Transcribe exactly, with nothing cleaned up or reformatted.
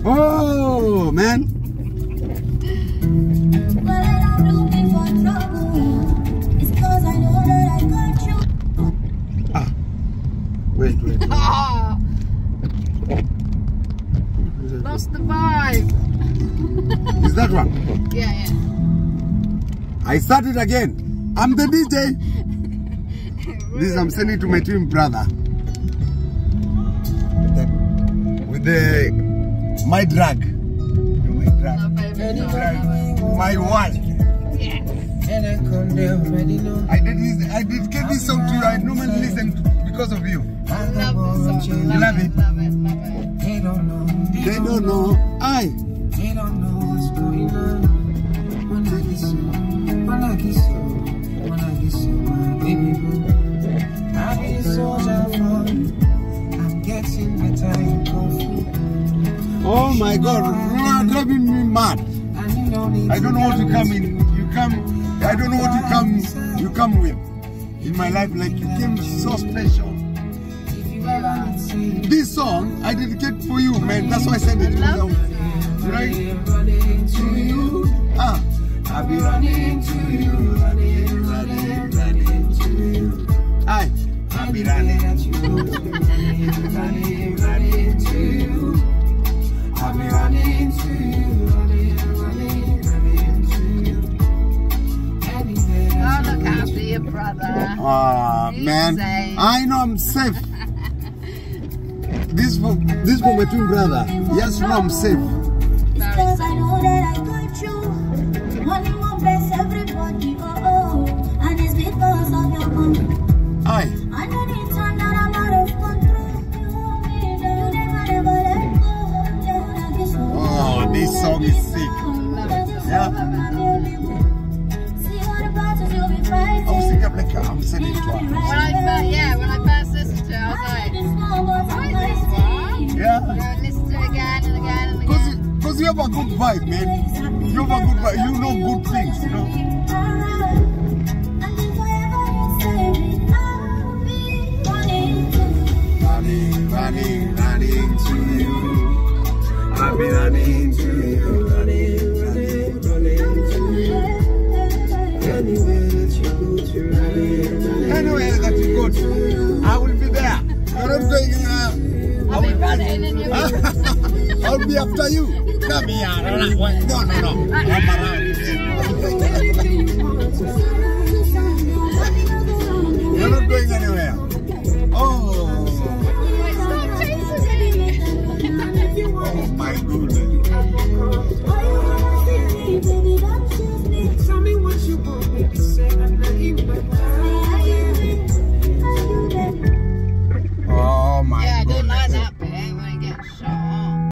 Oh, man. Ah. Wait, wait. wait. Oh. Lost the vibe. Is that one? Yeah, yeah. I started again. I'm the D J. This I'm sending to my twin brother. With the, with the my drag. My drag. No, baby, My no, drag. no, no. My one. Yeah. I did this, I dedicate this song to you. I normally listen to because of you. I love this song. You love it? Love it, love it. They don't know. They don't know. I. They don't know what's going on. When I get so, when I get so, when I get so, my baby boo. I'll be a soldier for you. I'm getting better in Kung Fu. Oh my God, you are driving me mad. And you don't need I don't know what you come in. You come. I don't know what you come. You come with in my life. Like you came so special. This song I dedicate for you, man. That's why I said it. I love it. Right? running to you. Ah. I'll be running to you, running, running, running to you. Aye. I'll be running at you, running, running, running to you. I'll be running to you, running, running, running to you. Anywhere Oh, that look you after your brother. Ah, He's man. safe. I know I'm safe. This for this for my twin brother. Yes, no, I'm safe. Because I know that I got you. Money won't bless everybody, oh oh. And it's because of your money. Aye. I know the time that I'm out of control. You never, never let go. Oh, this song is sick. Love it. Yeah. See what about us, you'll be fighting. I was thinking like I'm sending it to her. When I first, yeah, when I first listened to it, I was like, Yeah. go and listen to it again and again and Because again. because you have a good vibe, man. You have a good vibe. You know good things, you know. Running, running, running to you. I'll be running to you, running, running, running to you. Anywhere that you go to, running, running. Anywhere that you go to, I will be there. You're not going. Uh, I'll be running and you'll be I'll be after you. Come here. No, no, no. I'm around. Anything you want to